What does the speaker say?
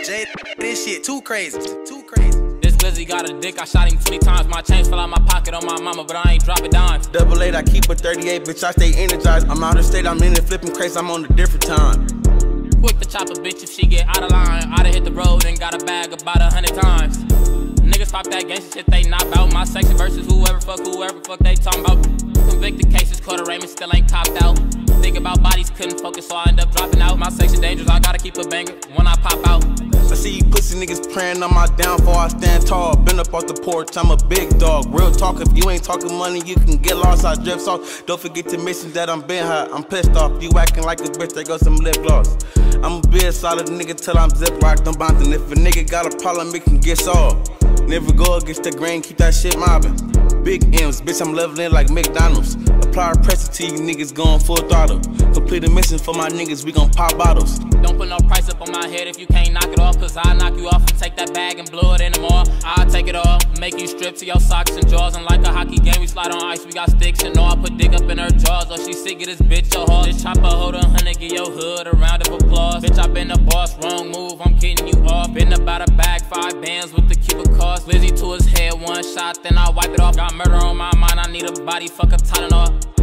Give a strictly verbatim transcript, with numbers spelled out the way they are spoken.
Jay, this shit too crazy, too crazy. This glizzy got a dick, I shot him twenty times. My chains fell out my pocket on my mama, but I ain't dropping dimes. Double eight, I keep a thirty-eight, bitch, I stay energized. I'm out of state, I'm in it flipping crates, I'm on a different time. Quick to chop a bitch if she get out of line. I done hit the road and got a bag about a hundred times. Niggas pop that gangsta shit, they not bout my section versus whoever fuck, whoever fuck they talking about. Convicted cases, Quarter Raymond still ain't copped out. Think about bodies, couldn't focus, so I end up dropping out. My section dangerous, I gotta keep a banger when I pop out. I see you pussy niggas praying on my downfall, I stand tall. Been up off the porch, I'm a big dog. Real talk, if you ain't talking money, you can get lost. I drift off. Don't forget to mention that I'm been hot. I'm pissed off. You acting like a bitch, they got some lip gloss. I'ma be a solid nigga till I'm zip locked. I'm bouncing. If a nigga got a problem, it can get solved. Never go against the grain, keep that shit mobbing. Big M's, bitch, I'm leveling like McDonald's. Apply pressure to you niggas going full throttle. Complete a mission for my niggas, we gon' pop bottles. Don't put no price up on my head if you can't knock it off, cause I'll knock you off and take that bag and blow it in the mall. I'll take it all, make you strip to your socks and jaws. And like a hockey game, we slide on ice, we got sticks. And know I put dick up in her jaws, or she sick of this bitch your heart. This chopper hold a hundred, give your hood a round of applause. Bitch, I been the boss, wrong move, I'm kidding you off. Been about a bag, five bands with the Cuba cost. Lizzie to his head, one shot, then I wipe it off. Got murder on my mind, I need a body, fuck a Tylenol.